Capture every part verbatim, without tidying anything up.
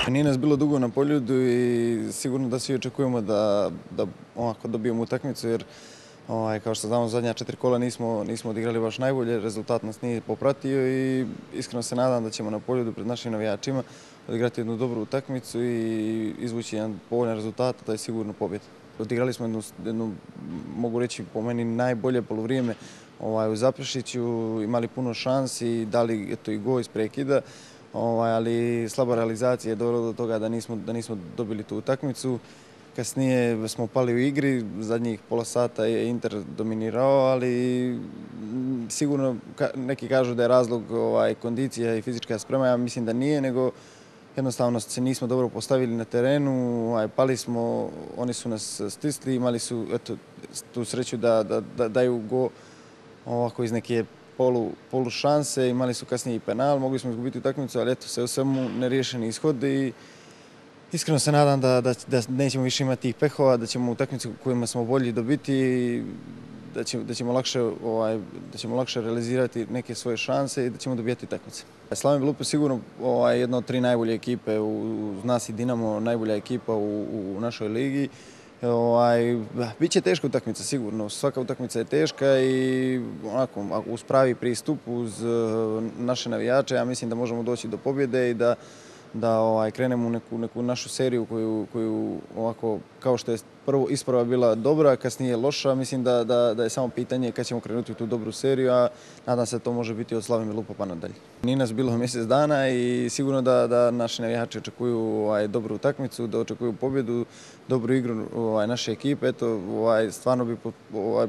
Nije nas bilo dugo na Poljudu i sigurno da svi očekujemo da, da onako dobijemo utakmicu jer ovaj, kao što znamo zadnja četiri kola nismo, nismo odigrali baš najbolje, rezultat nas nije popratio i iskreno se nadam da ćemo na Poljudu pred našim navijačima odigrati jednu dobru utakmicu i izvući jedan povoljan rezultat, to je sigurno pobjeda. Odigrali smo jednu, jednu, mogu reći po meni, najbolje poluvrijeme ovaj, u Zaprešiću, imali puno šansi, dali eto, i gol iz prekida. Ovaj, ali slaba realizacija je dovela do toga da nismo, da nismo dobili tu utakmicu. Kasnije smo pali u igri, zadnjih pola sata je Inter dominirao, ali sigurno neki kažu da je razlog ovaj, kondicija i fizička sprema, ja mislim da nije, nego jednostavno se nismo dobro postavili na terenu, ovaj, pali smo, oni su nas stisli, imali su eto, tu sreću da, da, da daju go ovako iz neke Polu, polu šanse, imali su kasnije i penal, mogli smo izgubiti utakmicu, ali eto, sve u svemu neriješeni ishod i iskreno se nadam da, da, da nećemo više imati tih pehova, da ćemo utakmicu u kojima smo bolji dobiti, da, će, da, ćemo lakše, ovaj, da ćemo lakše realizirati neke svoje šanse i da ćemo dobijati utakmice. Slaven Belupo je sigurno ovaj, jedna od tri najbolje ekipe, uz nas i Dinamo najbolja ekipa u, u našoj ligi. Ovaj, biće teška utakmica sigurno, svaka utakmica je teška i onako, uz pravi pristup, uz naše navijače, ja mislim da možemo doći do pobjede i da, da ovaj, krenemo u neku, neku našu seriju koju, koju ovako, kao što je prvo isprava bila dobra, kasnije loša, mislim da, da, da je samo pitanje kad ćemo krenuti u tu dobru seriju, a nadam se da to može biti od Slaven Belupo pa nadalje. Nije nas bilo mjesec dana i sigurno da, da naši navijači očekuju ovaj, dobru utakmicu, da očekuju pobjedu, dobru igru ovaj, naše ekipe. Eto, ovaj, stvarno bi ovaj,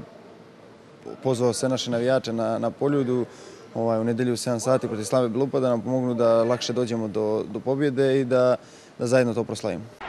pozvao sve naše navijače na, na Poljudu ovaj, u nedjelju u sedam sati protiv Slave Belupa da nam pomognu da lakše dođemo do, do pobjede i da, da zajedno to proslavimo.